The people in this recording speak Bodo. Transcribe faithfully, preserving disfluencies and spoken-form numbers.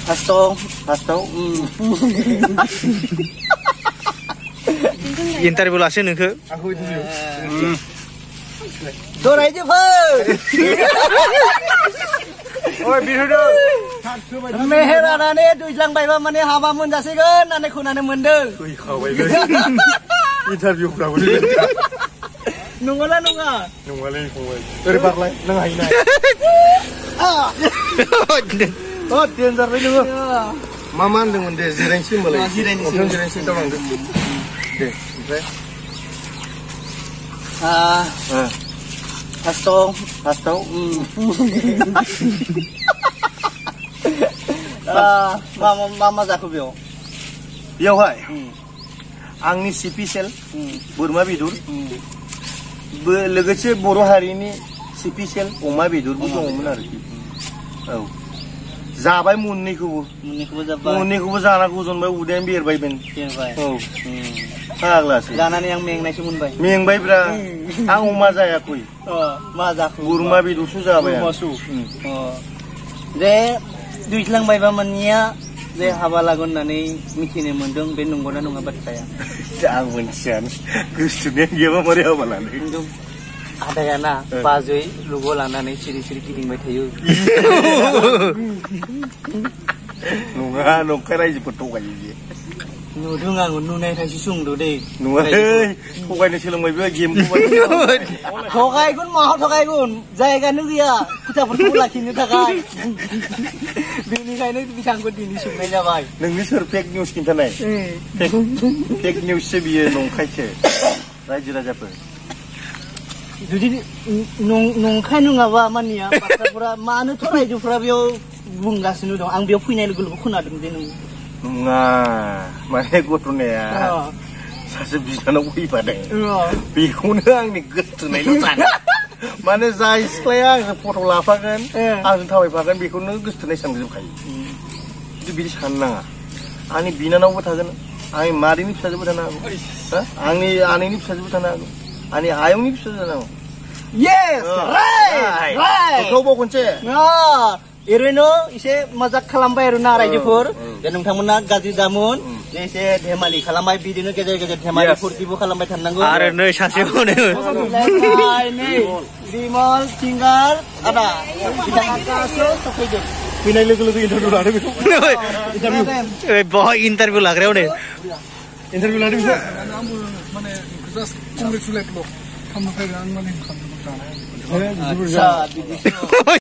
Pasto, pasto. Interview lah sih nengke. Aku interview. Dorai je per. Oh biru dong. Meherana ne duilang bayar mana haba mun jasikan, ane kunane mendeng. Wih kau baik. Interview berapa ni? Nunggulah nungga. Nunggu lagi kau baik. Dari parlai, nengahin naik. Ah. Oh dia ntar lagi nunggu. Mama dengan dia zirensi mulai. Orang zirensi tahu nggak? Deh, oke. Ah. Pasto, pasto. Ah, mama mama zaku bio. Yauhai. Angni spesial boरमा beदर लोगोसे बर' हारिनि स्पेशल अमा बेदरबो दङमोन आरोखि औ जाबाय मोननैखौबो मोननैखौबो जाबाय मोननैखौबो जाना गोजोनबाय उदैयानो बेरबायमोन बेरबाय औ फाग्लासो जानानै आं मेंनायसो मोनबाय मेंबायब्रा आं अमा जायाखै अ मा जाखो बोरमा बेदरसो जाबाय आं अ दे दैज्लांबायबा मानिया जे हाबा लागोन होननानै मिथिनो मोनदों बे नंगौना नङा बाथ्राया आं मोनथियानो गोसोथोनाया गैयाबा मारै हाबा लानो खिन्थु आदायाना बाजै लुग' लानानै सिरि सिरि गिदिंबाय थायो नङा नंखाय रायजोफोर थगायो बियो नुदों आङो नुनायखायसो सोंदो दे नुवाखै थगायनो सोलोंबाय बे गेमखौ थगायगोन माहा थगायगोन जायगानो गैया खोथाफोरखौ लाखिनो थाखाय बेनिखायनो बिथांखौ दिनै सोंनाय जाबाय नोंनि सोर फेक निउस खिन्थानाय फेक निउससो बियो नंखायसो रायजो राजाफोर जुदि नंखाय नङाबा मानिया बाथ्राफोरा मानोथ' रायजोफोरा बेयाव बुंगासिनो दं आं बेयाव फैनाय लोगो लोगो खोनादों जे नों नङा माने गथ'नाया सासे बिनानाव फैफादों बेखौनो आंनि गोसोथोनायल' सानो माने जाय सिख्लाया आंजों फट' लाफागोन आंजों थाबायफागोन बेखौनो गोसोथोनाय सानजोबखायो खिन्थु बिदि साननो नाङा आंनि बिनानावबो थागोन आंनि मादैनि फिसाजोबो थानो हागौ आंनि आनैनि फिसाजोबो थानो हागौ आंनि आयंनि फिसाजो जानो हागौ yes right right गथ'बाव खनसे ओरैनो एसे मजाक खालामबाय आरोना रायजोफोर जे नोंथांमोना गाज्रि दामोन जे एसे धेमालि खालामबाय बिदिनो गेजेर गेजेर धेमालि फुरतिबो खालामबाय थानांगौ आरो नै सासे हनै बिमल सिंगार आदा बिथाङा सफैदों फैनाय लोगो लोगो इन्टारभिउ लादों बेखौ इन्टारभिउ बहाय इन्टारभिउ लाग्रायाव नै इन्टारभिउ लादों बेखौ माने जास्ट कंग्रेचुलेट ल' खालामनो फैगोन माने आदसा बिदिसो